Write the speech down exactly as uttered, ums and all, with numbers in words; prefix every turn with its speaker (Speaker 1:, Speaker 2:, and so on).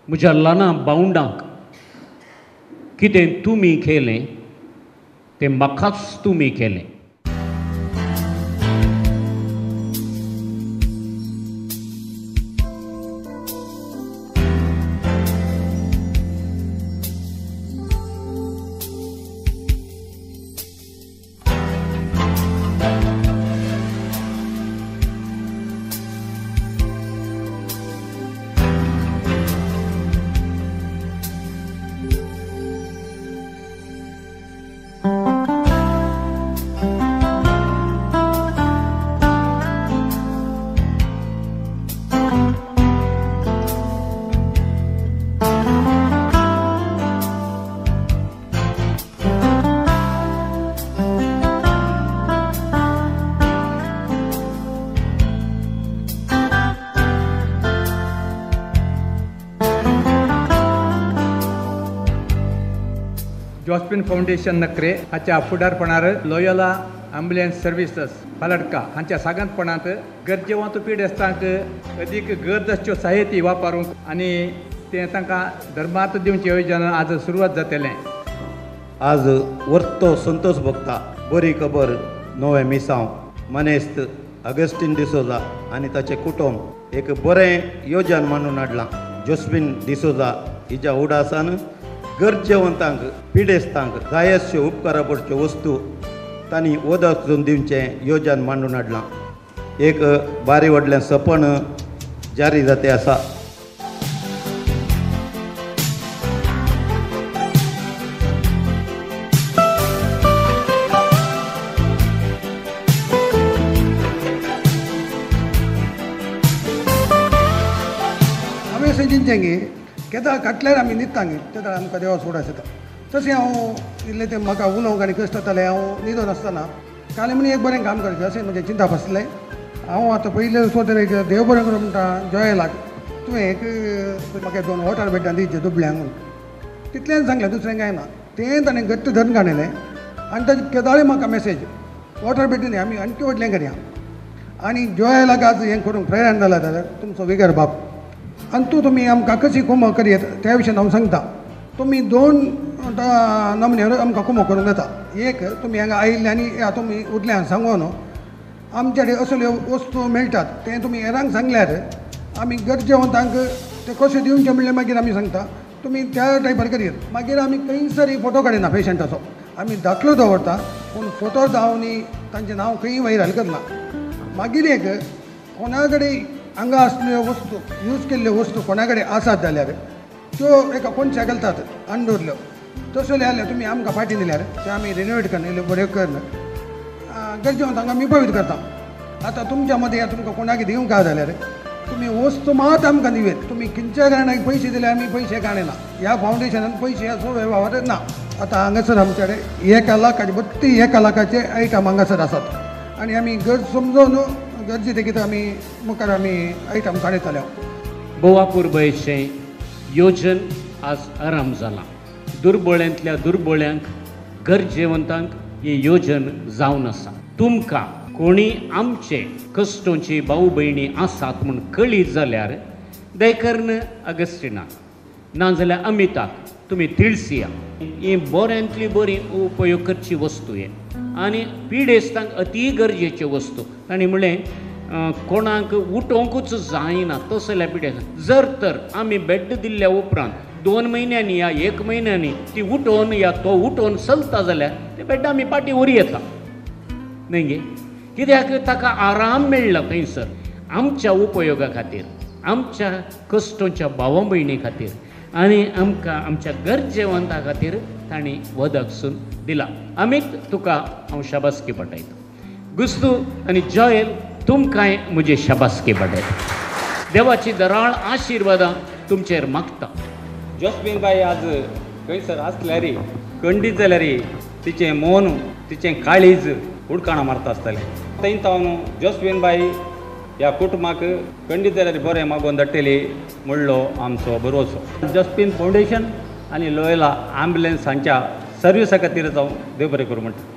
Speaker 1: म्हज्या ल्हान भावंडांक कितें तुमी केलें तें म्हाकाच तुमी केलें.
Speaker 2: जोस्फिन फाउंडेशन नखरे हाच्या फुडारपणार लोयोला ॲम्ब्युलन्स सर्विसेस पालडका हांच्या सागंतपणांत गरजेवंत पिडेस्तांक अदीक गरजेच्यो साहित्य वापरूंक आनी तें तांकां धर्मार्थ दिवचें येवजण आज सुरवात जातलें.
Speaker 3: आज वर्तो संतोष भोगता बरी खबर नवे मिसांव मनेस्त अगस्टीन डिसोजा आनी ताचें कुटुंब एक बरें येवजण मांडून हाडलां. जोस्फिन डिसोजा हिच्या उडासान गरजेवंतांक पिडेस्तांक जाय अश्यो उपकारा पडच्यो वस्तू तांणी उदक दिवचें येवजण मांडून हाडलां. एक बारी व्हडलें सपन जारी जातें आसा.
Speaker 4: हांवें सचिनचेंगे केदां काटल्यार आमी न्हिदतांगे तेदा आमकां देवा सोडास येता. तशें हांव इल्लें तें म्हाका उलोवंक आनी कश्ट जातालें. हांव न्हिदोन आसतना काल म्हणी एक बरें काम करचें अशें म्हजें चिंता बसलें. हांव आतां पयलें सोदर एक देव बरें करूं म्हणटा जॉयलाक तुवें एक म्हाका दोन वॉटर बेडां दिवचें दुबळ्यांक म्हणून तितलेंच सांगलें, दुसरें कांय ना. तें ताणें घट्ट धरून काडलें आनी ताजे केदाळे म्हाका मेसेज वॉटर बेड न्ही आमी आनी व्हडलें करया आनी जॉयलाक आज हें करूंक प्रेरण जाला जाल्यार तुमचो विगर बाप आनी तूं तुमी आमकां कशी कुमो करयत त्या विशयान हांव सांगता. तुमी दोन नमनेर आमकां कुमो करूंक येता. एक तुमी हांगा आयिल्ले आनी तुमी उरल्यान सांगो न्हू आमचे कडेन असल्यो वस्तू मेळटात तें तुमी हेरांक सांगल्यार आमी गरजेवंतांक ते कशें दिवचें म्हणलें मागीर आमी सांगता. तुमी त्या टायपार करयत. मागीर आमी खंयसर फोटो काडिना पेशंटाचो. आमी दाखलो दवरता पूण फोटो दावनी तांचें नांव खंय व्हायरल करना. मागीर एक कोणा कडेन हांगा असल्यो वस्तू यूज केल्ल्यो वस्तू कोणा कडेन आसात जाल्यार त्यो एका कोणशाक घालतात आनी दवरल्यो तसल्यो जाल्यार तुमी आमकां फाटीं दिल्यार ते आमी रिनोवेट करना इल्ल्यो बऱ्यो करना गरजेवंतांक आमी पवित्र करता. आतां तुमच्या मदीं तुमकां कोणाक दिवंक काय जाल्यार तुमी वस्तू मात आमकां दिवेत. तुमी खंयच्या कारणाक पयशे दिल्यार आमी पयशे काडना. ह्या फावंडेशनान पयशे असो वेव्हार ना. आतां हांगासर आमचे कडेन एका लाखाचे बत्तीस एका लाखाचे आयटम हांगासर आसात आनी आमी गरज समजून गरजे देखीत आमी मुखार आमी आयटम काडयतले.
Speaker 1: बोवापूर बयचें येवजण आज आराम जाला. दुर्बळ्यांतल्या दुर्बळ्यांक गरजेवंतांक ही येवजण जावन आसा. तुमकां कोणी आमचे कश्टोची भाऊ भयणी आसात म्हूण कळीत जाल्यार दैकर्ण अगस्टिनाक नाजाल्यार अमिताक तुमी तिळसिया ही बऱ्यांतली बरी उपयोग करची वस्तू हे आनी पिडेस्तांक अती गरजेच्यो वस्तू. तांणी म्हणलें कोणाक उठोवंकूच जायना तसल्या पिडेस्तांक जर तर आमी बेड दिल्ल्या उपरांत दोन म्हयन्यांनी या एक म्हयन्यांनी ती उठोवन या तो उठोवन चलता जाल्यार ते बेड आमी पाटी व्हरी येता न्हय गे. कित्याक ताका आराम मेळ्ळा थंयसर आमच्या उपयोगा खातीर आमच्या कश्टोच्या भावा भयणी खातीर आनी आमकां आमच्या गरजेवंता खातीर तांणी वदकसून दिला. अमित तुका हांव शाबासकी पटयता. गुस्तू आनी जॉयल तुमकांय म्हजी शाबासकी पटयता. देवाची दराळ आशिर्वादां तुमचेर मागता.
Speaker 2: जोस्फीन बाई आज खंयसर आसल्यार खंडीत जाल्यार तिचें मन तिचें काळीज उडकाणां मारता आसतलें. थंय तावन जोस्फीन बाई ह्या कुटुंबाक खंडीत जाल्यार बरें मागोवन धाडटली म्हणलो आमचो भरवोसो. जोस्फीन फाउंडेशन आनी लोयोला ॲम्ब्युलन्स हांच्या सर्विसा खातीर हांव देव बरें करूं म्हणटा.